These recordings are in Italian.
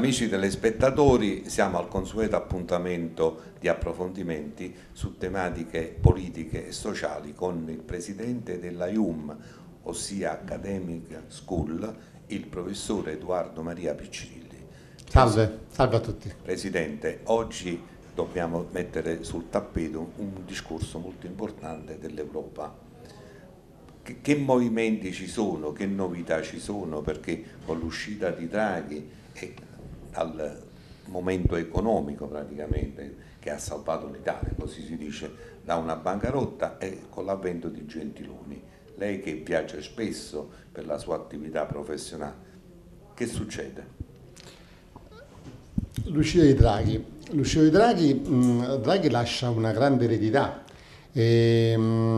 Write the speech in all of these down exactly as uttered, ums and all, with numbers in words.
Amici telespettatori, siamo al consueto appuntamento di approfondimenti su tematiche politiche e sociali con il presidente della I U M, ossia Academic School, il professore Edoardo Maria Piccirilli. Salve, salve a tutti. Presidente, oggi dobbiamo mettere sul tappeto un discorso molto importante dell'Europa. Che, che movimenti ci sono, che novità ci sono, perché con l'uscita di Draghi e al momento economico praticamente che ha salvato l'Italia, così si dice, da una bancarotta, e con l'avvento di Gentiloni. Lei che viaggia spesso per la sua attività professionale, che succede? L'uscita di Draghi. L'uscita di Draghi, mh, Draghi lascia una grande eredità. E,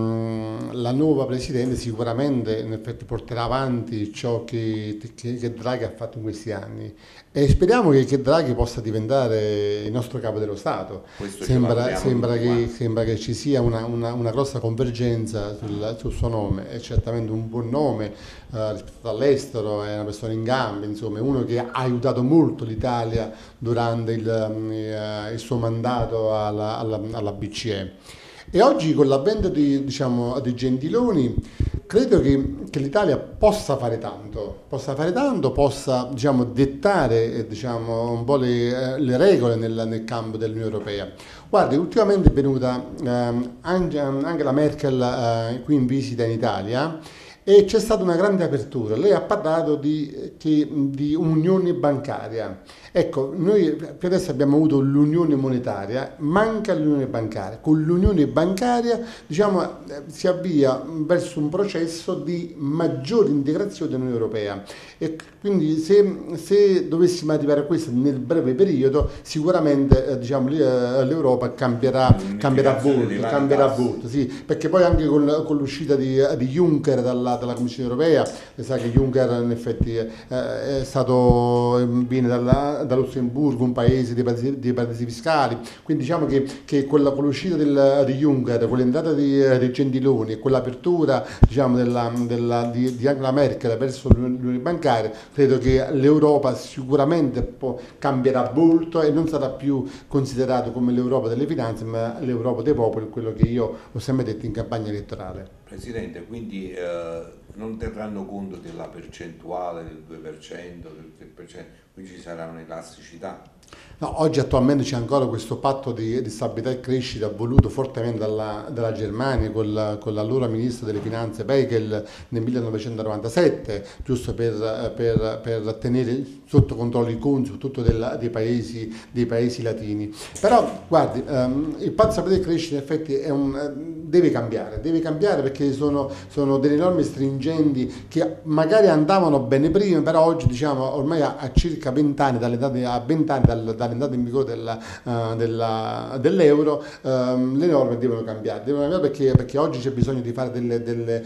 mh, la nuova Presidente sicuramente in effetti porterà avanti ciò che, che, che Draghi ha fatto in questi anni e speriamo che, che Draghi possa diventare il nostro capo dello Stato. Sembra, sembra, che, sembra che ci sia una, una, una grossa convergenza sul, sul suo nome, è certamente un buon nome eh, rispetto all'estero, è una persona in gambe, insomma è uno che ha aiutato molto l'Italia durante il, eh, il suo mandato alla, alla, alla B C E. E oggi con l'avvento di, diciamo, di Gentiloni credo che, che l'Italia possa fare tanto, possa fare tanto, possa diciamo, dettare diciamo, un po' le, le regole nel, nel campo dell'Unione Europea. Guardi, ultimamente è venuta ehm, Angela Merkel eh, qui in visita in Italia e c'è stata una grande apertura. Lei ha parlato di, che, di unione bancaria. Ecco, noi per adesso abbiamo avuto l'unione monetaria, manca l'unione bancaria. Con l'unione bancaria diciamo, si avvia verso un processo di maggiore integrazione dell'Unione Europea. E quindi se, se dovessimo arrivare a questo nel breve periodo, sicuramente eh, diciamo, l'Europa cambierà, cambierà volto, cambierà volto, sì, perché poi anche con, con l'uscita di, di Juncker dalla, dalla Commissione Europea, sa che Juncker in effetti eh, è stato, viene dalla da Lussemburgo, un paese dei paradisi, dei paradisi fiscali, quindi diciamo che, che con, la, con l'uscita del, di Juncker, con l'entrata di, di Gentiloni e con l'apertura diciamo, della, della, di, di Angela Merkel verso l'unione bancaria, credo che l'Europa sicuramente può, cambierà volto e non sarà più considerato come l'Europa delle finanze, ma l'Europa dei popoli, quello che io ho sempre detto in campagna elettorale. Presidente, quindi eh, non terranno conto della percentuale del due per cento, del tre per cento, quindi ci sarà un'elasticità? No, oggi attualmente c'è ancora questo patto di, di stabilità e crescita voluto fortemente dalla, dalla Germania con, la, con l'allora ministro delle finanze Pechel nel millenovecentonovantasette, giusto per, per, per tenere sotto controllo i conti soprattutto del, dei, paesi, dei paesi latini. Però guardi, um, il patto di stabilità e crescita in effetti è un, deve cambiare, deve cambiare perché sono, sono delle norme stringenti che magari andavano bene prima, però oggi diciamo ormai a, a circa vent'anni, a vent'anni dal, dall'entrata in vigore della, uh, della, dell'euro, um, le norme devono cambiare, devono cambiare perché, perché oggi c'è bisogno di fare delle, delle,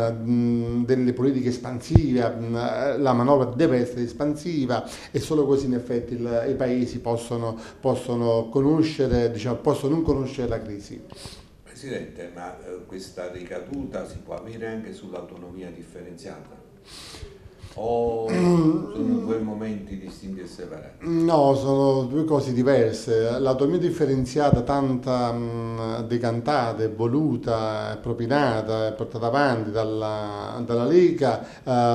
uh, delle politiche espansive, uh, la manovra deve essere espansiva e solo così in effetti il, i paesi possono, possono conoscere, diciamo, possono non conoscere la crisi. Presidente, ma eh, questa ricaduta si può avere anche sull'autonomia differenziata? O sono due momenti distinti e separati? No, sono due cose diverse. L'autonomia differenziata, tanta mh, decantata, voluta, propinata e portata avanti dalla, dalla Lega,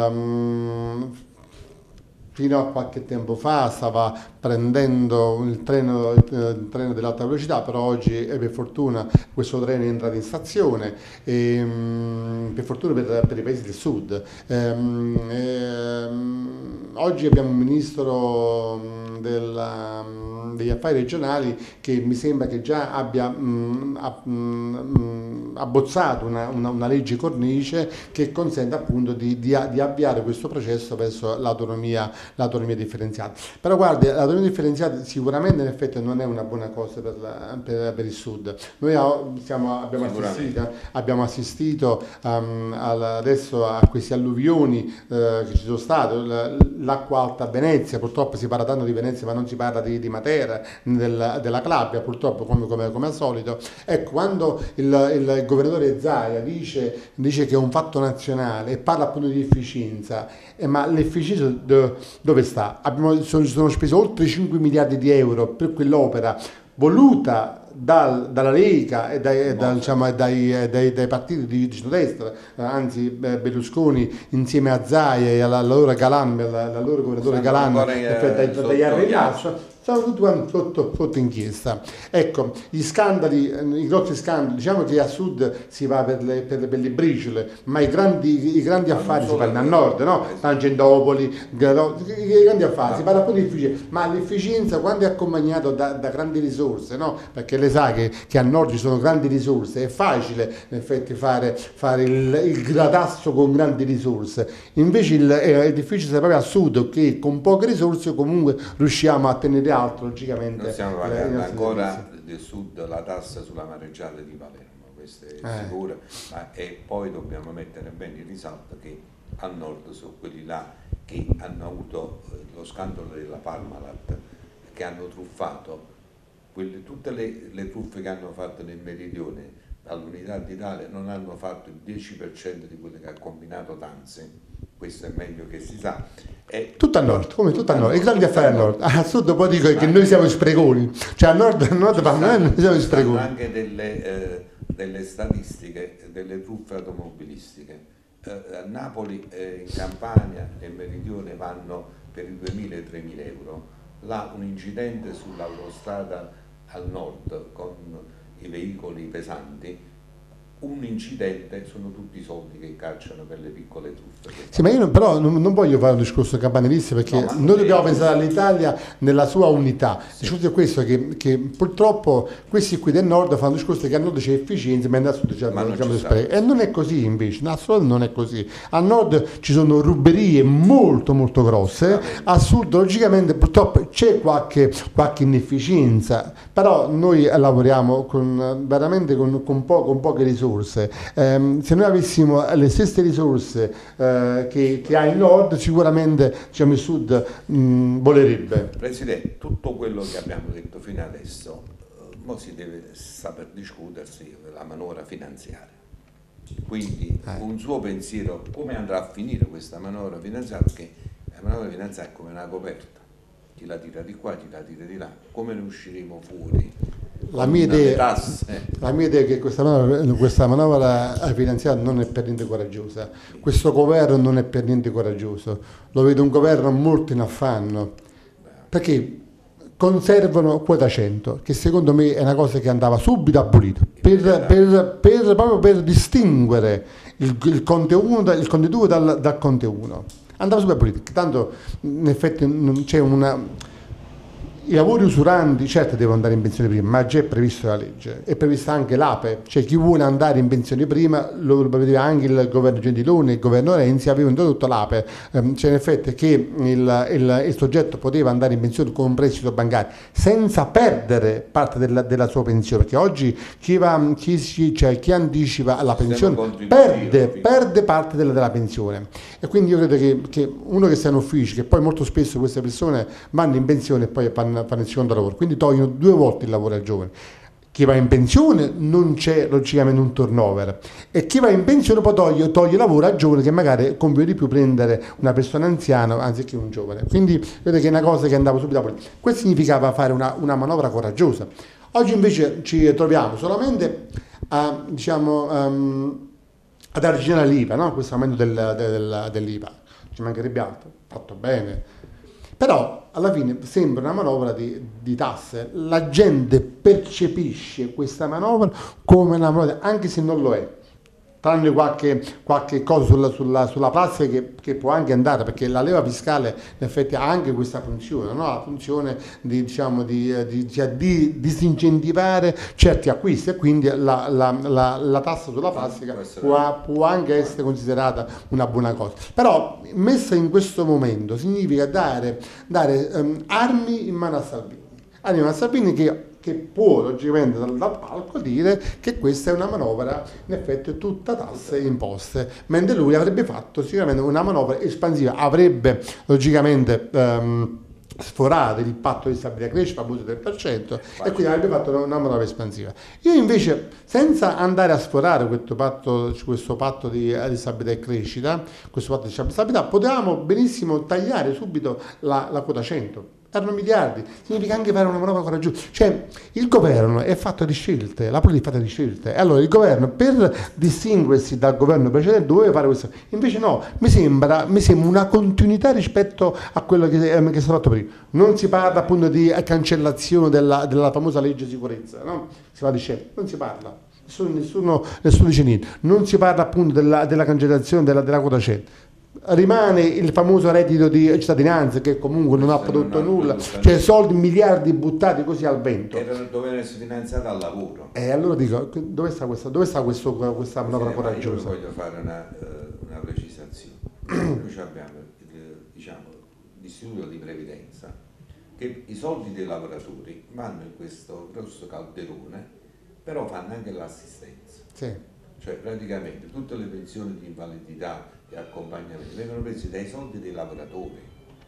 um, fino a qualche tempo fa stava prendendo il treno, il treno dell'alta velocità, però oggi eh, per fortuna questo treno è entrato in stazione, e, um, per fortuna per, per i paesi del sud. Ehm, ehm, oggi abbiamo un ministro della, degli affari regionali che mi sembra che già abbia mh, mh, abbozzato una, una, una legge cornice che consente appunto di, di, di avviare questo processo verso l'autonomia, l'autonomia differenziata. Però guardi, l'autonomia differenziata sicuramente in effetti non è una buona cosa per, la, per, per il sud. Noi siamo, abbiamo, assistito, abbiamo assistito um, a, adesso a queste alluvioni eh, che ci sono state, l'acqua alta a Venezia, purtroppo si parla tanto di Venezia ma non si parla di, di Matera, del, della Calabria, purtroppo come, come, come al solito. Ecco, quando il, il governatore Zaia dice, dice che è un fatto nazionale e parla appunto di efficienza, eh, ma l'efficienza do, dove sta? Abbiamo, sono, sono speso oltre cinque miliardi di euro per quell'opera voluta dal, dalla Lega e dai, da, diciamo, dai, dai, dai partiti di, di centrodestra, anzi Berlusconi insieme a Zaia e all'allora Galan, all'allora governatore Galan, dagli Arrigaccio, sono tutti quanti sotto, sotto inchiesta. Ecco, gli scandali, i grossi scandali, diciamo che a sud si va per le, per le, per le briciole, ma i grandi, i grandi affari si fanno a nord, no? Tangentopoli, i grandi affari, si parla poi di efficienza, ma l'efficienza quando è accompagnato da, da grandi risorse, no? Perché le sa che, che a nord ci sono grandi risorse, è facile in effetti fare, fare il, il gradasso con grandi risorse, invece il, è difficile proprio a sud che con poche risorse comunque riusciamo a tenere alto logicamente. Noi stiamo pagando ancora del sud la tassa sulla mareggiata di Palermo, questo è eh. sicuro, ma e poi dobbiamo mettere bene in risalto che al nord sono quelli là che hanno avuto lo scandalo della Parmalat, che hanno truffato quelle, tutte le, le truffe che hanno fatto nel meridione dall'Unità d'Italia non hanno fatto il dieci per cento di quelle che ha combinato Tanzi. Questo è meglio che si sa. È tutto a nord, come tutto a nord, i grandi affari a nord. A sud poi dico che noi siamo spreconi, cioè a nord, a nord ma noi siamo spreconi. Anche delle, eh, delle statistiche, delle truffe automobilistiche. Eh, a Napoli, eh, in Campania, nel meridione vanno per i duemila e tremila euro. Là un incidente sull'autostrada al nord con i veicoli pesanti, un incidente sono tutti i soldi che cacciano per le piccole truffe. Sì, ma io non, però non, non voglio fare un discorso campanilista perché no, noi dobbiamo pensare all'Italia nella sua unità. Sì. Il discorso è questo, che, che purtroppo questi qui del nord fanno un discorso che al nord c'è efficienza ma al sud c'è diciamo, e non è così invece, assolutamente non è così. Al nord ci sono ruberie molto molto grosse, al sud logicamente purtroppo c'è qualche, qualche inefficienza, però noi lavoriamo con, veramente con, con, po- con poche risorse. Eh, se noi avessimo le stesse risorse eh, che, che ha il nord, sicuramente diciamo, il sud mh, volerebbe. Presidente, tutto quello che abbiamo detto fino adesso, eh, mo si deve saper discutersi la manovra finanziaria. Quindi eh. un suo pensiero, come andrà a finire questa manovra finanziaria, perché la manovra finanziaria è come una coperta, chi la tira di qua, chi la tira di là, come ne usciremo fuori? La mia, idea, la mia idea è che questa manovra, questa manovra finanziaria non è per niente coraggiosa, questo governo non è per niente coraggioso, lo vedo un governo molto in affanno, perché conservano quota cento, che secondo me è una cosa che andava subito abolita, per, per, per, proprio per distinguere il, il Conte uno il Conte due dal, dal Conte uno, andava subito abolita, tanto in effetti non c'è una... I lavori usuranti certo devono andare in pensione prima, ma già è previsto dalla legge, è prevista anche l'A P E, cioè chi vuole andare in pensione prima, lo prevedeva anche il governo Gentiloni, il governo Renzi aveva introdotto l'A P E, um, cioè in effetti che il, il, il soggetto poteva andare in pensione con un prestito bancario senza perdere parte della, della sua pensione, perché oggi chi, va, chi, cioè, chi anticipa la pensione perde, perde parte della, della pensione, e quindi io credo che, che uno che sta in ufficio, che poi molto spesso queste persone vanno in pensione e poi fanno fanno il secondo lavoro, quindi togliono due volte il lavoro ai giovani. Chi va in pensione non c'è logicamente un turnover, e chi va in pensione poi toglie, toglie lavoro a giovani che magari conviene di più prendere una persona anziana anziché un giovane, quindi vedete che è una cosa che andava subito a pulire. Questo significava fare una, una manovra coraggiosa. Oggi invece ci troviamo solamente a, diciamo, um, ad arginare l'I V A, no? Questo aumento del, del, dell'I V A, ci mancherebbe altro, fatto bene. Però alla fine sembra una manovra di, di tasse, la gente percepisce questa manovra come una manovra, anche se non lo è, tranne qualche, qualche cosa sulla, sulla, sulla plastica che, che può anche andare, perché la leva fiscale in effetti ha anche questa funzione, no? La funzione di, diciamo, di, di, cioè di disincentivare certi acquisti, e quindi la, la, la, la tassa sulla plastica può, può anche essere considerata una buona cosa. Però messa in questo momento significa dare, dare um, armi in mano a Salvini, armi in mano a Salvini che che può logicamente dal, dal palco dire che questa è una manovra in effetti tutta tasse imposte, mentre lui avrebbe fatto sicuramente una manovra espansiva, avrebbe logicamente ehm, sforato il patto di stabilità e crescita, famoso tre per cento, e quindi avrebbe fatto una, una manovra espansiva. Io invece, senza andare a sforare questo patto, questo patto di, di stabilità e crescita, questo patto di stabilità, potevamo benissimo tagliare subito la, la quota cento. Erano miliardi, significa anche fare una manovra coraggiosa. Cioè, il governo è fatto di scelte, la politica è fatta di scelte. E allora il governo, per distinguersi dal governo precedente, doveva fare questo. Invece no, mi sembra, mi sembra una continuità rispetto a quello che, eh, che è stato fatto prima. Non si parla appunto di cancellazione della, della famosa legge sicurezza, no? Si parla di scelte, non si parla. Nessuno, nessuno, nessuno dice niente. Non si parla appunto della, della cancellazione della, della quota cento. Rimane il famoso reddito di cittadinanza che comunque non ha prodotto nulla, cioè soldi, miliardi buttati così al vento. Che dovevano essere finanziati al lavoro. E allora dico, dove sta questa, dove sta questo, questa manovra coraggiosa? Io voglio fare una, una precisazione. Noi abbiamo diciamo, l'istituto di previdenza, che i soldi dei lavoratori vanno in questo grosso calderone, però fanno anche l'assistenza. Sì. Cioè praticamente tutte le pensioni di invalidità e accompagnamento vengono presi dai soldi dei lavoratori.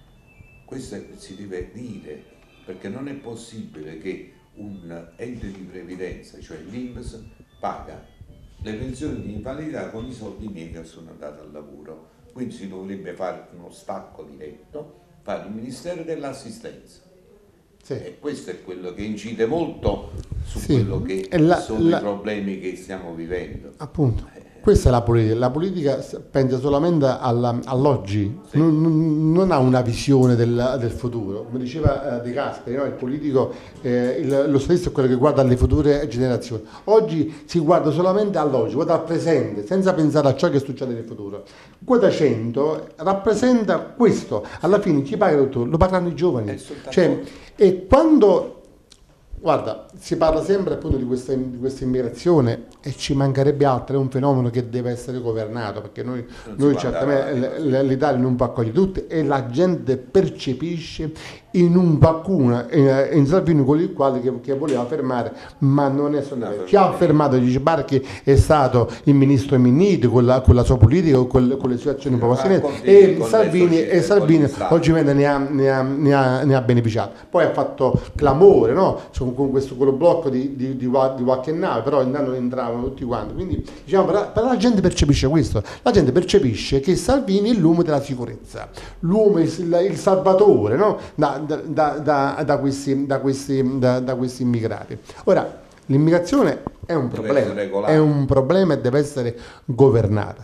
Questo si deve dire, perché non è possibile che un ente di previdenza, cioè l'I N P S, paga le pensioni di invalidità con i soldi miei che sono andati al lavoro. Quindi si dovrebbe fare uno stacco diretto, fare il Ministero dell'Assistenza. Sì. E questo è quello che incide molto su sì. quello che la, sono la, i problemi che stiamo vivendo. Appunto. Questa è la politica. La politica pensa solamente alla, all'oggi, sì. non, non ha una visione del, del futuro. Come diceva eh, De Gasperi, no? Il politico, eh, il, lo stesso è quello che guarda alle future generazioni. Oggi si guarda solamente all'oggi, guarda al presente, senza pensare a ciò che succede nel futuro. Quota cento rappresenta questo. Alla fine chi paga tutto? Lo pagano i giovani. Cioè, e quando... Guarda, si parla sempre appunto di questa, di questa immigrazione e ci mancherebbe altro, è un fenomeno che deve essere governato, perché noi, noi certamente l'Italia non può accogliere tutti e la gente percepisce in un qualcuno, in, in Salvini, quello il quale che, che voleva fermare, ma non è stato. Chi ha fermato gli sbarchi è stato il ministro Minniti con la, con la sua politica, con, con le sue azioni proposte e Salvini, e Salvini oggi ne ha, ne, ha, ne, ha, ne ha beneficiato. Poi ha fatto clamore, no? Con questo quello blocco di, di, di, di qualche nave, però intanto entravano tutti quanti. Quindi diciamo, però, però la gente percepisce questo, la gente percepisce che Salvini è l'uomo della sicurezza, l'uomo, il, il salvatore, no? da, da, da, da, questi, da, questi, da, da questi immigrati. Ora, l'immigrazione è un problema, è un problema e deve essere governata.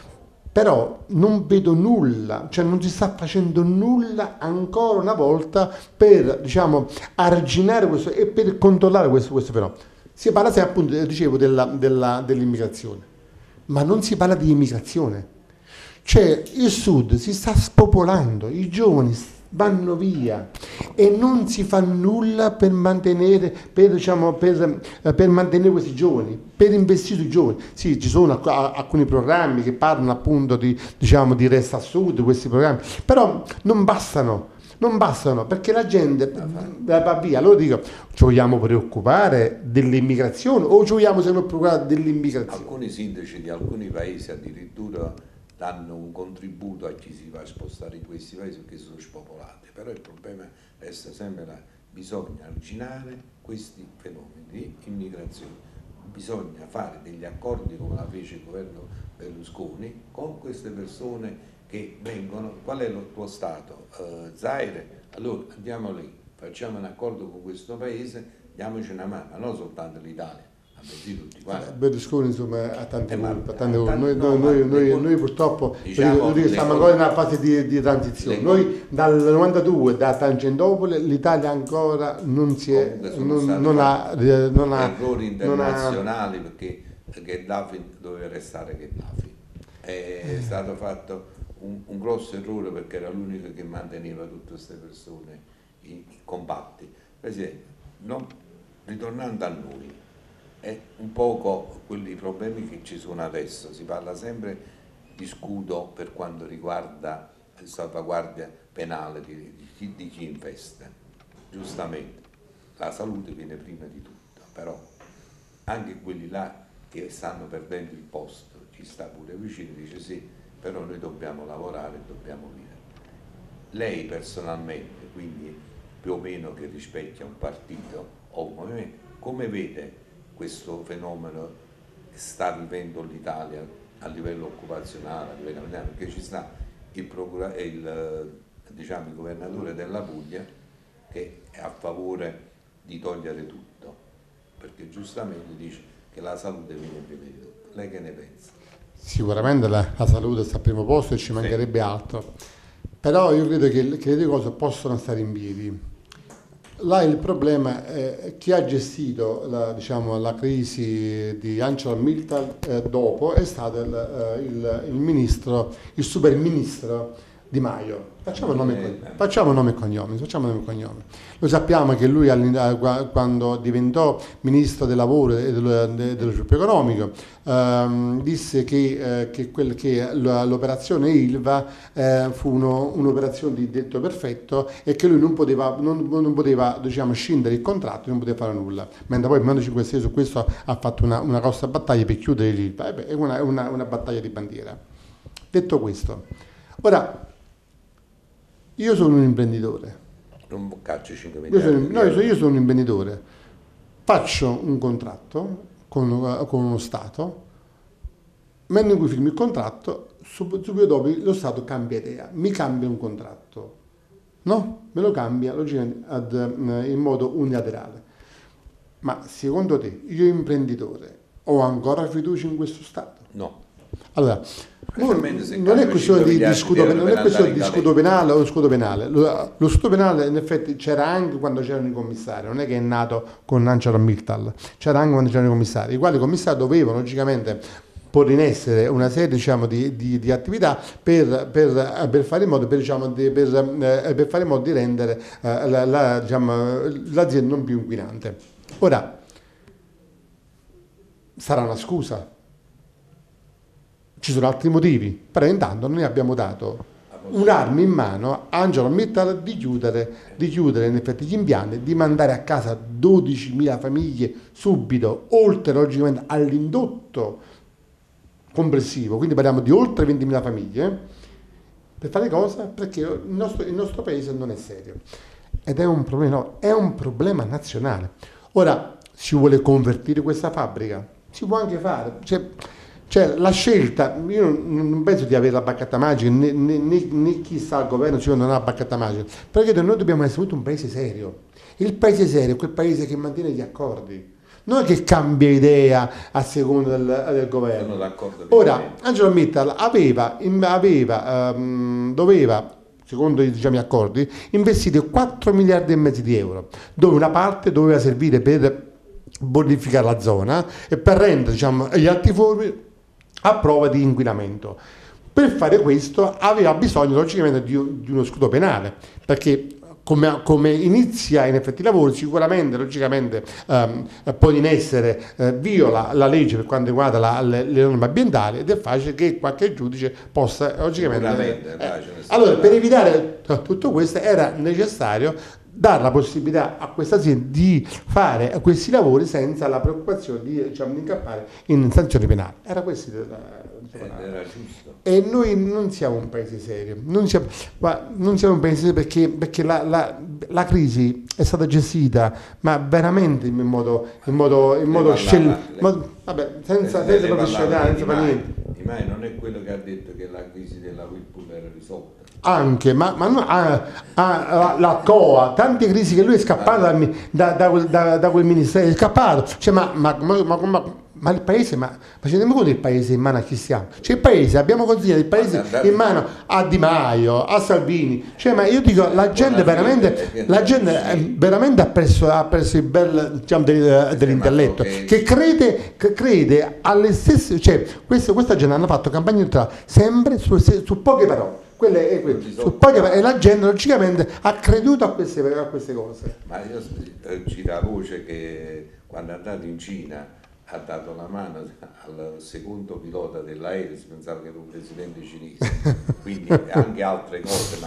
Però non vedo nulla, cioè non si sta facendo nulla ancora una volta per, diciamo, arginare questo e per controllare questo, questo fenomeno. Si parla sempre, appunto, dicevo, della, della, dell'immigrazione, ma non si parla di immigrazione. Cioè il sud si sta spopolando, i giovani vanno via e non si fa nulla per mantenere, per, diciamo, per, per mantenere questi giovani, per investire sui giovani. Sì, ci sono alcuni programmi che parlano appunto di, diciamo, di Resta a Sud, questi programmi, però non bastano. Non bastano, perché la gente va via. Allora dico, ci vogliamo preoccupare dell'immigrazione o ci vogliamo sempre preoccupare dell'immigrazione? Alcuni sindaci di alcuni paesi addirittura danno un contributo a chi si va a spostare in questi paesi perché sono spopolati, però il problema resta sempre là, bisogna arginare questi fenomeni di immigrazione, bisogna fare degli accordi come la fece il governo Berlusconi con queste persone che vengono. Qual è il tuo stato? Uh, Zaire? Allora andiamo lì, facciamo un accordo con questo paese, diamoci una mano, non soltanto l'Italia. Tutti Berlusconi insomma ha tante colpe, tante colpe. Noi, no, noi, noi, noi, noi purtroppo diciamo, noi stiamo ancora in una fase di, di transizione. Le, noi dal novantadue, da Tangentopoli, l'Italia ancora non si è, non, non ha, non ha errori internazionali ha... perché Gheddafi doveva restare Gheddafi. È stato fatto un, un grosso errore perché era l'unico che manteneva tutte queste persone in, in compatti. Presidente, non, ritornando a noi, è un poco quelli problemi che ci sono adesso, si parla sempre di scudo per quanto riguarda la salvaguardia penale di, di, di chi infesta, giustamente, la salute viene prima di tutto, però anche quelli là che stanno perdendo il posto, ci sta pure vicino, dice sì, però noi dobbiamo lavorare, dobbiamo vivere. Lei personalmente, quindi più o meno che rispecchia un partito o un movimento, come vede questo fenomeno che sta vivendo l'Italia a livello occupazionale, a livello americano, perché ci sta il, procura, il, diciamo, il governatore della Puglia che è a favore di togliere tutto, perché giustamente dice che la salute viene prima di tutto. Lei che ne pensa? Sicuramente la, la salute sta al primo posto e ci mancherebbe sì. altro, però io credo che, che le due cose possono stare in piedi. Là il problema è chi ha gestito la, diciamo, la crisi di ArcelorMittal eh, dopo è stato il, il, il ministro, il super ministro Di Maio. Facciamo nome, facciamo nome e cognomi, facciamo nome e cognomi. Lo sappiamo che lui quando diventò ministro del lavoro e dello sviluppo economico ehm, disse che, eh, che, quel, che l'operazione Ilva eh, fu uno, un'operazione di detto perfetto e che lui non poteva, non, non poteva diciamo, scindere il contratto, non poteva fare nulla. Mentre poi il Movimento cinque Stelle su questo ha fatto una, una grossa battaglia per chiudere l'Ilva. Eh beh, è una, una, una battaglia di bandiera. Detto questo, ora io sono un imprenditore. Non boccacci cinque io sono, no, io, sono, io sono un imprenditore. Faccio un contratto con, con uno Stato, mentre in cui firmo il contratto, subito dopo lo Stato cambia idea, mi cambia un contratto. No? Me lo cambia logicamente ad, in modo unilaterale. Ma secondo te, io imprenditore, ho ancora fiducia in questo Stato? No. Allora, non è questione di, di, scudo, non è questione di scudo penale o scudo penale. Lo, lo scudo penale in effetti c'era anche quando c'erano i commissari, non è che è nato con ArcelorMittal, c'era anche quando c'erano i commissari, i quali commissari dovevano logicamente porre in essere una serie diciamo, di, di, di attività per, per, per fare in modo per, diciamo, di, per, eh, per fare in modo di rendere eh, la, la, diciamo, l'azienda non più inquinante. Ora, sarà una scusa? Ci sono altri motivi, però intanto noi abbiamo dato un'arma in mano a ArcelorMittal di chiudere, di chiudere in effetti gli impianti, di mandare a casa dodicimila famiglie subito, oltre logicamente all'indotto complessivo, quindi parliamo di oltre ventimila famiglie, per fare cosa? Perché il nostro, il nostro paese non è serio ed è un problema, no, è un problema nazionale. Ora, si vuole convertire questa fabbrica? Si può anche fare, cioè, Cioè la scelta, io non penso di avere la bacchetta magica, né, né, né chi sta al governo cioè non ha la bacchetta magica, perché noi dobbiamo essere un paese serio. Il paese serio è quel paese che mantiene gli accordi, non è che cambia idea a seconda del, del governo. Sono d'accordo. Ora, ArcelorMittal aveva, aveva um, doveva, secondo diciamo, gli accordi, investire quattro miliardi e mezzo di euro, dove una parte doveva servire per bonificare la zona e per rendere diciamo, gli altiforni a prova di inquinamento. Per fare questo aveva bisogno logicamente di, di uno scudo penale, perché come, come inizia in effetti i lavori sicuramente logicamente ehm, pone in essere, eh, viola la legge per quanto riguarda la, le, le norme ambientali ed è facile che qualche giudice possa logicamente... Eh, eh, allora per evitare tutto questo era necessario dare la possibilità a questa azienda di fare questi lavori senza la preoccupazione di, diciamo, di incappare in sanzioni penali. Era questo era giusto. E noi non siamo un paese serio, non siamo, non siamo un paese serio perché, perché la, la, la crisi è stata gestita ma veramente in modo in modo, in modo scellerato, vabbè, senza, senza professionalità, senza fare niente. Di Mai non è quello che ha detto che la crisi della Whirlpool era risolta. Anche, ma, ma no, ah, ah, la C O A, tante crisi che lui è scappato da, da, da, quel, da, da quel ministero, è scappato, cioè, ma, ma, ma, ma, ma il paese, ma facendo conto il paese in mano a chi stiamo? Cioè il paese, abbiamo consegnato il paese in mano a Di Maio, a Salvini, cioè ma io dico, la gente veramente, la gente veramente ha perso, ha perso il bel, diciamo, dell'intelletto, che crede, che crede alle stesse, cioè questo, questa gente hanno fatto campagna elettorale sempre su, su poche parole. Quelle, è quelle. Su, poi, e la gente logicamente ha creduto a queste, a queste cose. Ma io gira la voce che quando è andato in Cina ha dato la mano al secondo pilota dell'aereo, si pensava che era un presidente cinese, quindi anche altre cose, ma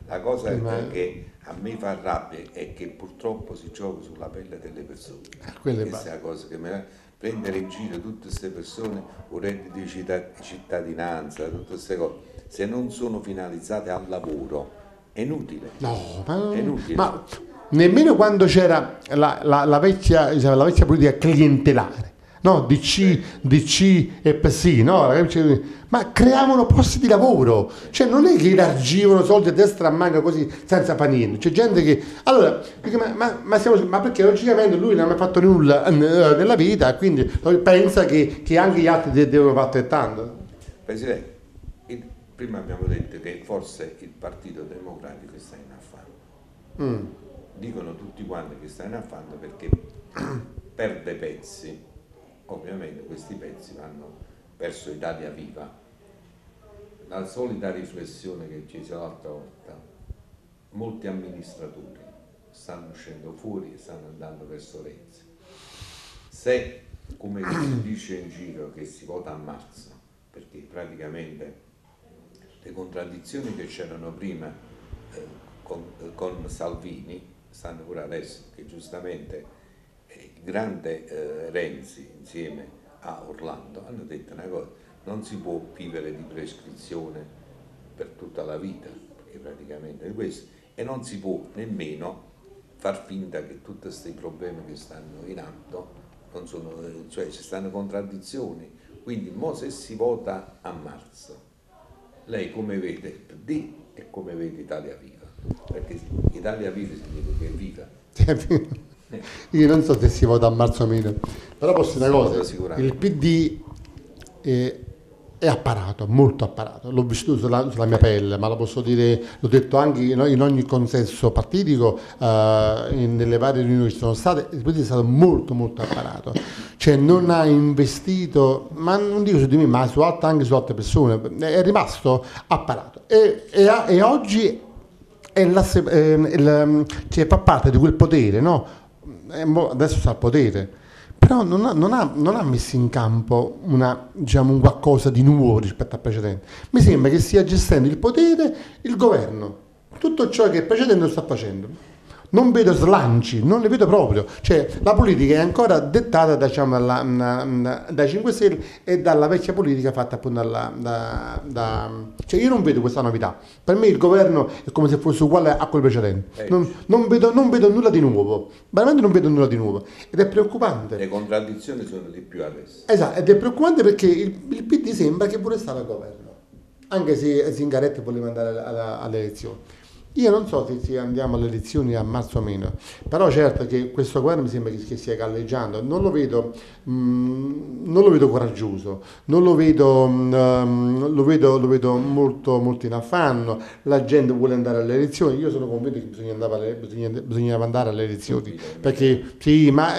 La cosa Ma... che a me fa rabbia è che purtroppo si gioca sulla pelle delle persone. Quella è Questa è la cosa che mi prendere in giro tutte queste persone, un reddito di cittadinanza, tutte queste cose, se non sono finalizzate al lavoro, è inutile. No, ma, è inutile. ma nemmeno quando c'era la, la, la, vecchia, diciamo, la vecchia politica clientelare. No, D C, D C e P S I, no? Ma creavano posti di lavoro, cioè non è che elargivano soldi a destra a manca così senza panino. C'è gente che allora, ma, ma, ma, siamo, ma perché logicamente lui non ha mai fatto nulla nella vita, quindi pensa che, che anche gli altri devono fare altrettanto. Presidente, il, prima abbiamo detto che forse il Partito Democratico sta in affanno. Mm. Dicono tutti quanti che sta in affanno perché perde pezzi. Ovviamente questi pezzi vanno verso Italia Viva. La solita riflessione che ci sia l'altra volta, molti amministratori stanno uscendo fuori e stanno andando verso Renzi. Se, come si dice in giro, che si vota a marzo, perché praticamente le contraddizioni che c'erano prima eh, con, eh, con Salvini stanno pure adesso, che giustamente il grande eh, Renzi insieme a Orlando hanno detto una cosa: non si può vivere di prescrizione per tutta la vita, perché praticamente è questo, e non si può nemmeno far finta che tutti questi problemi che stanno in atto non sono, cioè ci stanno contraddizioni. Quindi mo se si vota a marzo, lei come vede il P D e come vede Italia Viva? Perché Italia Viva significa che è viva. Io non so se si vota a marzo o meno, però posso dire una cosa: il P D è, è apparato, molto apparato, l'ho vissuto sulla, sulla mia pelle, ma lo posso dire, l'ho detto anche in, in ogni consesso partitico, uh, in, nelle varie riunioni che ci sono state. Il P D è stato molto molto apparato, cioè non ha investito, ma non dico su di me, ma su altre, anche su altre persone, è rimasto apparato e, e, e oggi è la, è, è, cioè, fa parte di quel potere, no? Adesso sta al potere, però non ha, non, ha, non ha messo in campo una, diciamo, un qualcosa di nuovo rispetto al precedente. Mi sembra che stia gestendo il potere, il governo, tutto ciò che il precedente lo sta facendo. Non vedo slanci, non le vedo proprio. Cioè, la politica è ancora dettata, diciamo, dalla, da, dai cinque Stelle e dalla vecchia politica fatta appunto dalla, da, da... Cioè, io non vedo questa novità. Per me il governo è come se fosse uguale a quello precedente. Non, non, vedo, non vedo nulla di nuovo. Veramente non vedo nulla di nuovo. Ed è preoccupante. Le contraddizioni sono di più adesso. Esatto, ed è preoccupante perché il, il P D sembra che vuole stare al governo. Anche se Zingaretti voleva andare alle, alle, alle elezioni. Io non so se andiamo alle elezioni a marzo o meno, però certo che questo governo mi sembra che, che stia galleggiando, non lo vedo, mh, non lo vedo coraggioso, non lo vedo, mh, lo vedo, lo vedo molto, molto in affanno, la gente vuole andare alle elezioni, io sono convinto che bisogna andare alle, bisogna, bisogna andare alle elezioni, perché sì, ma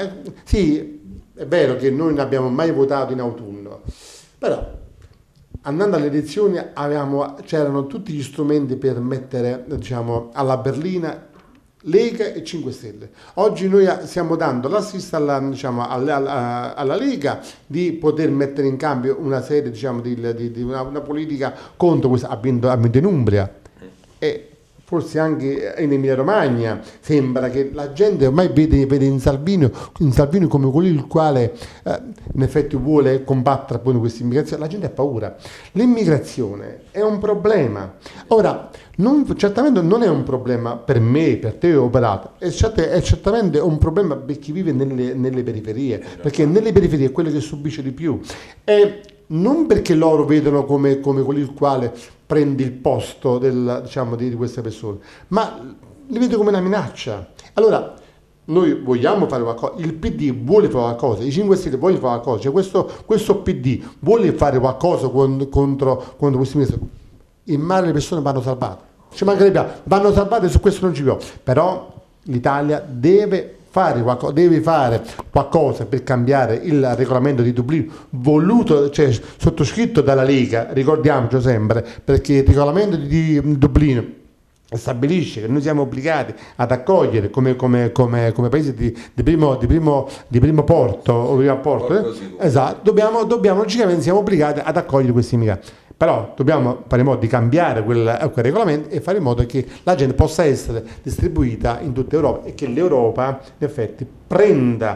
sì, è vero che noi non abbiamo mai votato in autunno, però andando alle elezioni avevamo, c'erano tutti gli strumenti per mettere, diciamo, alla berlina Lega e cinque Stelle. Oggi noi stiamo dando l'assist alla, diciamo, alla, alla, alla Lega di poter mettere in cambio una serie, diciamo, di, di, di una, una politica contro questa, ha vinto, ha vinto in Umbria e forse anche in Emilia Romagna. Sembra che la gente ormai vede, vede in, Salvini, in Salvini come quello il quale eh, in effetti vuole combattere appunto questa immigrazione. La gente ha paura. L'immigrazione è un problema. Ora, non, certamente non è un problema per me, per te o per altri, è, cert- è certamente un problema per chi vive nelle, nelle periferie, perché nelle periferie è quello che subisce di più. E non perché loro vedono come, come quello il quale prende il posto del, diciamo, di, di queste persone, ma li vedo come una minaccia. Allora, noi vogliamo fare qualcosa, il P D vuole fare qualcosa, i cinque Stelle vogliono fare qualcosa, cioè questo, questo P D vuole fare qualcosa contro, contro, contro questi ministri. In mare le persone vanno salvate, ci mancherebbe, vanno salvate, su questo non ci piove, però l'Italia deve fare qualcosa, deve fare qualcosa per cambiare il regolamento di Dublino voluto, cioè sottoscritto dalla Lega, ricordiamoci sempre, perché il regolamento di Dublino stabilisce che noi siamo obbligati ad accogliere come, come, come, come paese di, di, primo, di, primo, di primo porto, o primo porto, eh? Esatto, dobbiamo, dobbiamo logicamente siamo obbligati ad accogliere questi immigrati. Però dobbiamo fare in modo di cambiare quel, quel regolamento e fare in modo che la gente possa essere distribuita in tutta Europa e che l'Europa in effetti prenda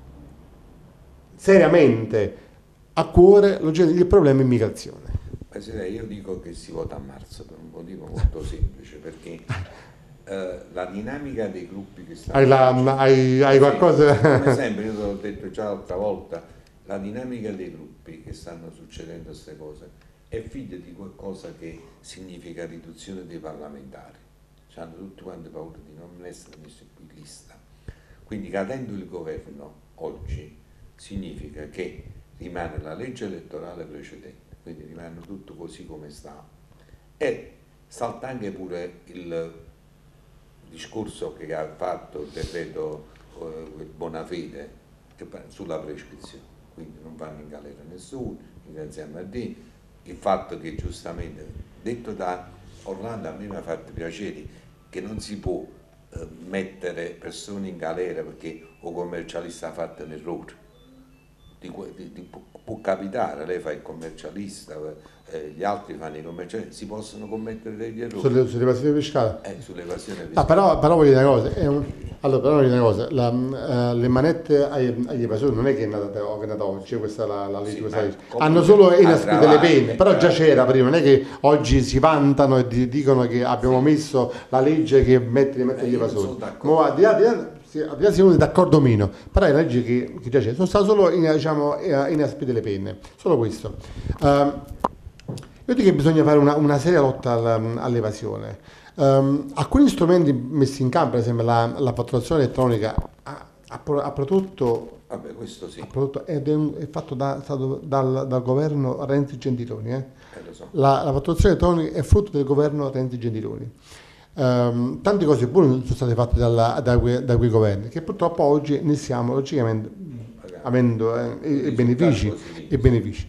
seriamente a cuore il problema immigrazione. Presidente, io dico che si vota a marzo per un motivo molto semplice, perché eh, la dinamica dei gruppi che stanno... Hai, la, hai, hai qualcosa... Come sempre, io te l'ho detto già l'altra volta, la dinamica dei gruppi che stanno succedendo queste cose è figlia di qualcosa che significa riduzione dei parlamentari. Cioè, hanno tutti quanti paura di non essere messi più in lista. Quindi cadendo il governo oggi significa che rimane la legge elettorale precedente, quindi rimane tutto così come sta, e salta anche pure il discorso che ha fatto il decreto eh, Bonafede sulla prescrizione, quindi non vanno in galera nessuno, ringraziamo a Dio. Il fatto che giustamente, detto da Orlando, a me mi ha fatto piacere che non si può eh, mettere persone in galera perché o commercialista ha fatto un errore. Di, di, di, può capitare, lei fa il commercialista, eh, gli altri fanno i commercialisti, si possono commettere degli errori. Sulle, sull'evasione fiscale? Eh, sull'evasione fiscale. Ah, però, però voglio dire una cosa, è un, allora, però voglio dire una cosa, la, uh, le manette agli, agli evasori non è che è nata, che è nata oggi, questa è la, la legge, sì, questa legge. Hanno solo inasprito le pene, però già c'era prima, non è che oggi si vantano e di, dicono che abbiamo sì. messo la legge che mette, mette eh, gli evasori. Mo, al di là, di là, al di là se uno è d'accordo o meno, però è la legge che, che già c'è, sono state solo in, diciamo, inasprite le penne, solo questo. Uh, io dico che bisogna fare una, una seria lotta all'evasione. Um, alcuni strumenti messi in campo, per esempio la, la fatturazione elettronica, ha, ha, ha prodotto, Vabbè, questo sì. ha prodotto ed è, un, è fatto da, stato dal, dal governo Renzi Gentiloni. Eh? Eh, lo so. la, la fatturazione elettronica è frutto del governo Renzi Gentiloni. Um, tante cose buone sono state fatte dalla, da, quei, da quei governi, che purtroppo oggi ne stiamo logicamente Magari. avendo eh, i, i benefici. I benefici.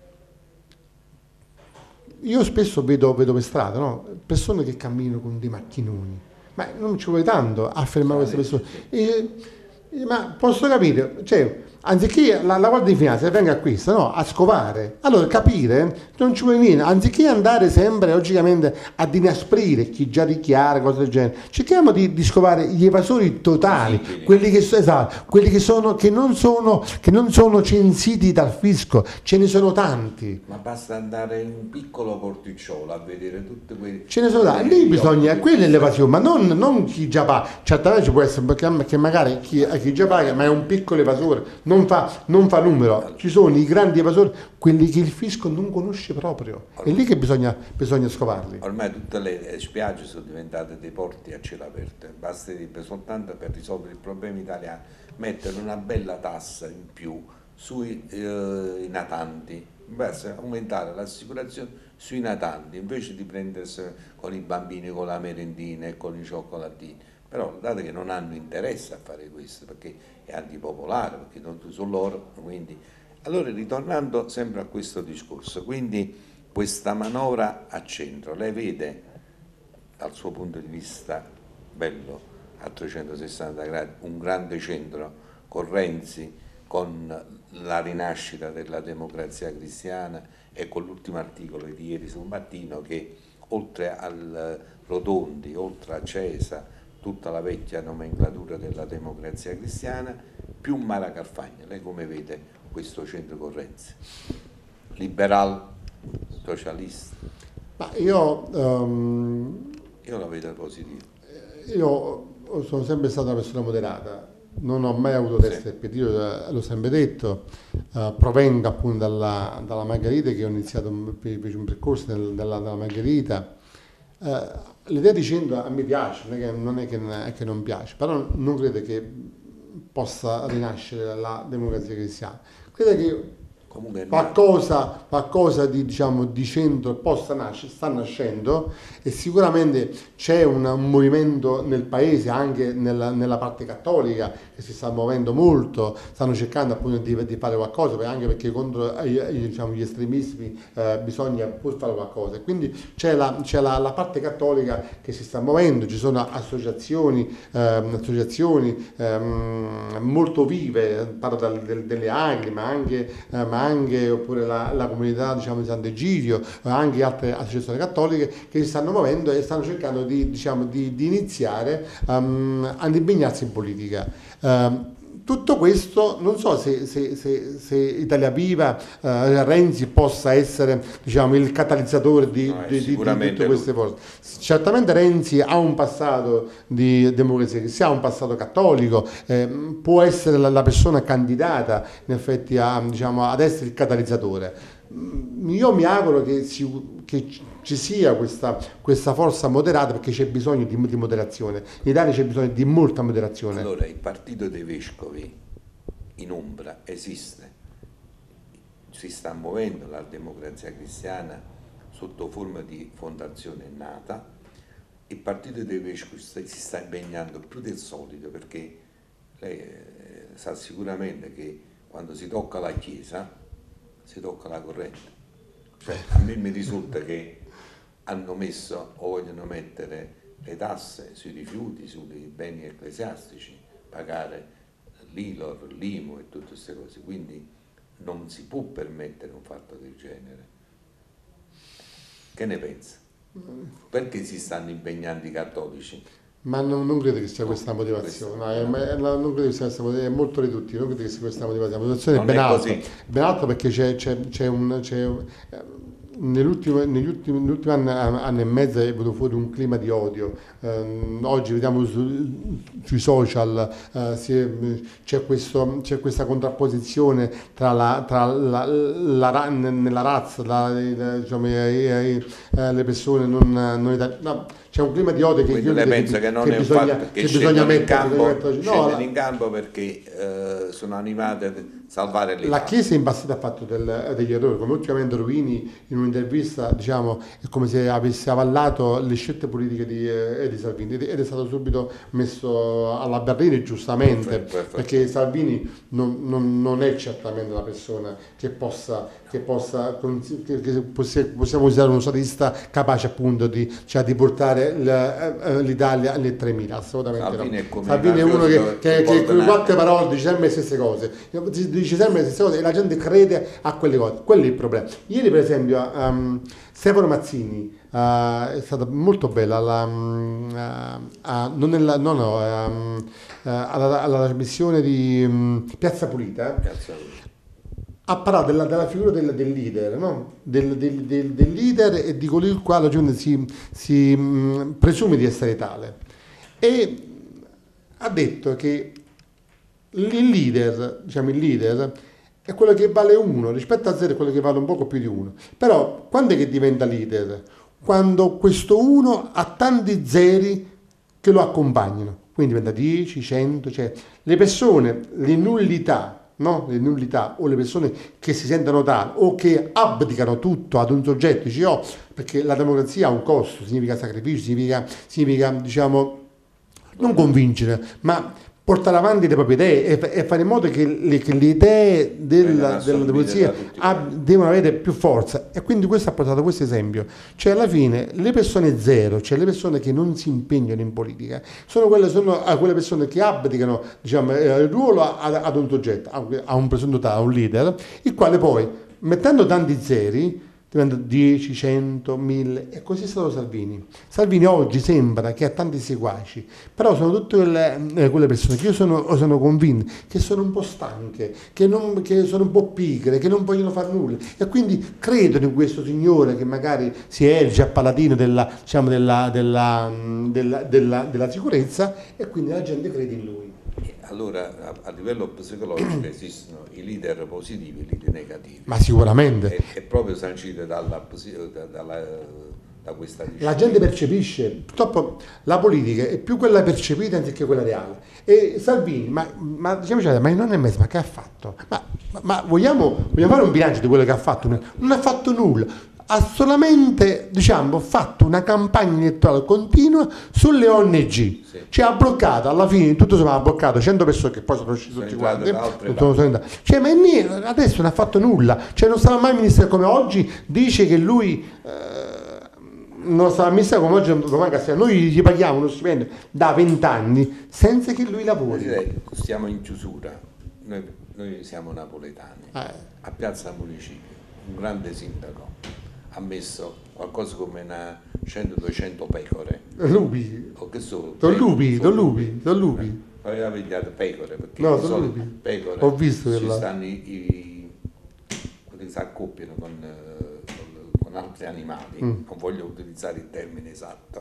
Io spesso vedo, vedo per strada, no? Persone che camminano con dei macchinoni, ma non ci vuole tanto a fermare queste persone. E, e, ma posso capire, cioè, anziché la, la Guardia di Finanza venga qui, no, a scovare, allora capire, non ci vuole niente, anziché andare sempre logicamente ad inasprire chi già dichiara, cose del genere, cerchiamo di, di scovare gli evasori totali, sì, quelli che, esatto, quelli che, sono, che, non sono, che non sono censiti dal fisco, ce ne sono tanti. Ma basta andare in un piccolo porticciolo a vedere tutte quelle... Ce ne sono tanti, lì bisogna, quella è l'evasione, ma non, non chi già paga, certamente ci può essere, perché magari chi, chi già paga, ma è un piccolo evasore, non fa, non fa numero, ci sono i grandi evasori, quelli che il fisco non conosce proprio, ormai, è lì che bisogna, bisogna scovarli. Ormai tutte le spiagge sono diventate dei porti a cielo aperto, basterebbe soltanto per risolvere il problema italiano mettere una bella tassa in più sui eh, natanti, basta aumentare l'assicurazione sui natanti invece di prendersi con i bambini con la merendina e con i cioccolatini. Però guardate che non hanno interesse a fare questo perché è antipopolare, perché non sono loro, quindi... Allora, ritornando sempre a questo discorso, quindi questa manovra a centro, lei vede dal suo punto di vista bello, a trecentosessanta gradi, un grande centro con Renzi, con la rinascita della democrazia cristiana e con l'ultimo articolo di ieri sul Mattino che oltre al Rotondi, oltre a Cesa, tutta la vecchia nomenclatura della democrazia cristiana, più Mara Carfagna. Lei come vede questo centro con Renzi? Liberal, socialista? Ma io, um, io la vedo positiva. Io sono sempre stata una persona moderata, non ho mai avuto testa e piedi, l'ho sempre detto, uh, provengo appunto dalla, dalla Margherita, che ho iniziato un, un percorso della, della Margherita. Uh, l'idea di centro a me piace, non è che non, è che, è che non piace, però non credo che possa rinascere la democrazia cristiana. Credo che Comunque qualcosa, qualcosa di, diciamo, di centro possa nascere, sta nascendo, e sicuramente c'è un, un movimento nel paese, anche nella, nella parte cattolica, che si sta muovendo molto, stanno cercando appunto di, di fare qualcosa, anche perché contro diciamo, gli estremismi eh, bisogna pur fare qualcosa. Quindi c'è, la, c'è la, la parte cattolica che si sta muovendo, ci sono associazioni, ehm, associazioni ehm, molto vive, parlo del, del, delle Agri, ma anche, eh, ma anche oppure la, la comunità diciamo, di Sant'Egidio, anche altre associazioni cattoliche che si stanno muovendo e stanno cercando di, diciamo, di, di iniziare um, ad impegnarsi in politica. Um, Tutto questo non so se, se, se, se Italia Viva, eh, Renzi possa essere diciamo, il catalizzatore di, no, di, di, di tutte queste forze. Certamente Renzi ha un passato di democrazia cristiana, ha un passato cattolico, eh, può essere la, la persona candidata in effetti a, diciamo, ad essere il catalizzatore. Io mi auguro che, si, che ci sia questa, questa forza moderata perché c'è bisogno di, di moderazione. In Italia c'è bisogno di molta moderazione. Allora, il partito dei vescovi in ombra esiste, si sta muovendo, la democrazia cristiana sotto forma di fondazione è nata, il partito dei vescovi si sta impegnando più del solito perché lei eh, sa sicuramente che quando si tocca la Chiesa si tocca la corrente. Cioè, a me mi risulta che hanno messo o vogliono mettere le tasse sui rifiuti, sui beni ecclesiastici, pagare l'I L O R, l'I M U e tutte queste cose, quindi non si può permettere un fatto del genere. Che ne pensa? Perché si stanno impegnando i cattolici? Ma non, non credo che sia questa motivazione, no, è, è, non credo che sia questa motivazione, è molto riduttivo, non credo che sia questa motivazione, la motivazione è ben alta, ben alta perché c'è, c'è, c'è un... C'è, Nell'ultimo, negli ultimi, negli ultimi anni, anni e mezzo è venuto fuori un clima di odio. Eh, oggi vediamo su, sui social eh, si è, c'è, questo, c'è questa contrapposizione tra la, tra la, la, la nella razza, la, la, diciamo, eh, eh, le persone non, non italiane. No, c'è un clima di odio che, io penso che, che non che è bisogna, un fatto che, che bisogna mettere in campo, mettere, no, la, in campo perché eh, sono animate a salvare l'Italia. La Chiesa in passato ha fatto del, degli errori, come ultimamente Rovini in un'intervista diciamo è come se avesse avallato le scelte politiche di, eh, di Salvini ed è stato subito messo alla berlina giustamente, perfetto, perfetto. Perché Salvini non, non, non è certamente la persona che possa, che possa che, che possiamo usare uno statista capace appunto di, cioè, di portare l'Italia alle tremila, assolutamente Salvini no. È Salvini è uno che, che, che con quattro parole dice sempre le stesse cose, dice sempre le stesse cose e la gente crede a quelle cose, quello è il problema. Ieri per esempio um, Stefano Mazzini uh, è stata molto bella alla, um, uh, uh, non nella, no, no, um, uh, alla, alla trasmissione di um, Piazza Pulita, Piazza Pulita. Ha parlato della, della figura del, del leader, no? del, del, del, del leader e di colui il quale la gente si, si mh, presume di essere tale. E ha detto che il leader, diciamo il leader, è quello che vale uno, rispetto a zero è quello che vale un poco più di uno. Però quando è che diventa leader? Quando questo uno ha tanti zeri che lo accompagnano. Quindi diventa dieci, cento, cioè le persone, le nullità, no? Le nullità o le persone che si sentono tali o che abdicano tutto ad un soggetto, dice oh, perché la democrazia ha un costo, significa sacrificio, significa, significa diciamo non convincere, ma portare avanti le proprie idee e, e fare in modo che le, che le idee della, della democrazia ab, devono avere più forza. E quindi questo ha portato questo esempio. Cioè alla fine le persone zero, cioè le persone che non si impegnano in politica, sono quelle, sono quelle persone che abdicano diciamo, il ruolo ad, ad un soggetto, a un presunto tale, a un leader, il quale poi, mettendo tanti zeri, diventa dieci, cento, mille e così è stato Salvini. Salvini oggi sembra che ha tanti seguaci, però sono tutte quelle, eh, quelle persone che io sono, sono convinto che sono un po' stanche, che, non, che sono un po' pigre, che non vogliono fare nulla e quindi credono in questo signore che magari si erge a paladino della, diciamo, della, della, della, della, della sicurezza e quindi la gente crede in lui. Allora a, a livello psicologico esistono i leader positivi e i leader negativi. Ma sicuramente. È, è proprio sancito dalla, dalla, da questa disciplina. La gente percepisce, purtroppo la politica è più quella percepita anziché quella reale. E Salvini, ma, ma diciamoci, ma in un anno e mezzo, ma che ha fatto? Ma, ma, ma vogliamo, vogliamo fare un bilancio di quello che ha fatto? Non ha fatto nulla. Ha solamente diciamo, fatto una campagna elettorale continua sulle O N G, sì. Cioè ha bloccato alla fine, tutto sommato ha bloccato cento persone che poi sono usciti tutti quanti, cioè, ma è, adesso non ha fatto nulla, cioè non sarà mai ministro come oggi, dice che lui eh, non sarà ministro come oggi, domani, noi gli paghiamo uno stipendio da vent'anni senza che lui lavori. Presidente, stiamo in chiusura, noi noi siamo napoletani, Eh. a Piazza Municipio un grande sindaco ha messo qualcosa come una cento duecento pecore. Lupi. O che so, Don pe- Lupi, sono Don Lupi, Don Lupi. Aveva pigliato pecore perché No, di sono solito lupi. pecore Ho visto ci quella. stanno i, i quelli che si accoppiano con, eh, con, con altri animali, Mm. non voglio utilizzare il termine esatto.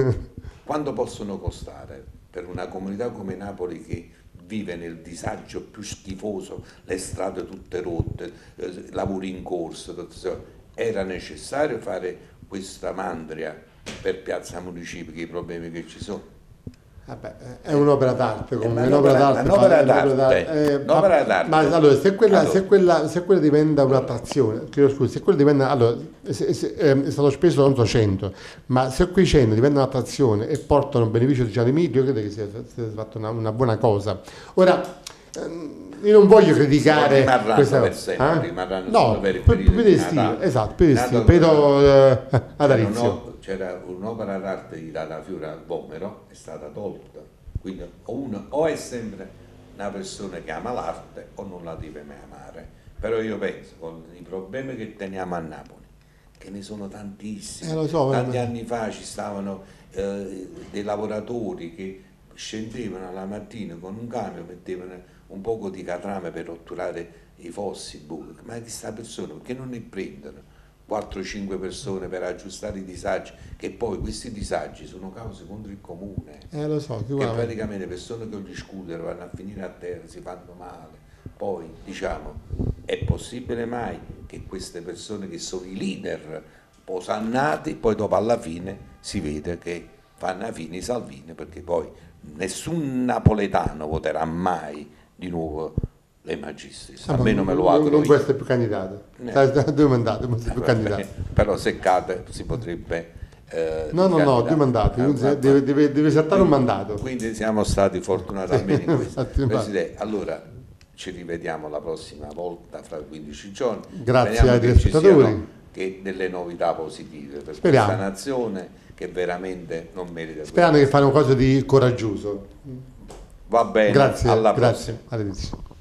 Quanto possono costare per una comunità come Napoli che vive nel disagio più schifoso, le strade tutte rotte, eh, lavori in corso, tutto ciò? Era necessario fare questa mandria per Piazza Municipio, che i problemi che ci sono? Vabbè, è un'opera d'arte, È comunque, un'opera- un'opera d'arte. un'opera fa- d'arte, eh, un'opera ma- d'arte. Ma allora, se quella, Allora. se quella, se quella diventa un'attrazione, chiedo scusa, se quella diventa, allora, se- se- ehm, è stato speso non so cento, ma se quei cento diventano un'attrazione e portano beneficio sociale medio, io credo che sia, sia fatta una, una buona cosa. Ora, ehm, io non voglio criticare rimarranno questa per cosa, sempre, eh? rimarranno no, solo per il per, periodo per di estivo, Natale. esatto, per estivo, Natale- periodo eh, C'era, natalizio. un'o- c'era un'opera d'arte di Dalla Fiore al Vomero, è stata tolta, quindi o, uno, o è sempre una persona che ama l'arte o non la deve mai amare, però io penso con i problemi che teniamo a Napoli, che ne sono tantissimi, Eh, lo so, tanti veramente. anni fa ci stavano eh, dei lavoratori che scendevano la mattina con un camion, mettevano un poco di catrame per otturare i fossi, i buchi. Ma questa persona perché non ne prendono quattro cinque persone per aggiustare i disagi, che poi questi disagi sono cause contro il comune, Eh, lo so, che sicuramente. praticamente persone con gli scooter vanno a finire a terra, si fanno male. Poi diciamo, è possibile mai che queste persone che sono i leader posannati, poi dopo alla fine si vede che fanno a fine i Salvini, perché poi nessun napoletano voterà mai di nuovo le Magistris, Ah, ma almeno me lo non- auguro Non può io. essere più candidato. Eh. Sai, due mandati, non essere più Vabbè, candidato. però se cade si potrebbe eh, No, no, no, ricandidare. due mandati, Ah, quindi vabbè. deve, deve, deve saltare un mandato. Quindi siamo stati fortunatamente in questo. Infatti, infatti. Presidente, allora ci rivediamo la prossima volta fra quindici giorni. Grazie Speriamo ai che ci telespettatori. siano che delle novità positive per Speriamo. questa nazione che veramente non merita. Sperando che fanno qualcosa di coraggioso. Va bene, Grazie, alla grazie. prossima. Arrivederci.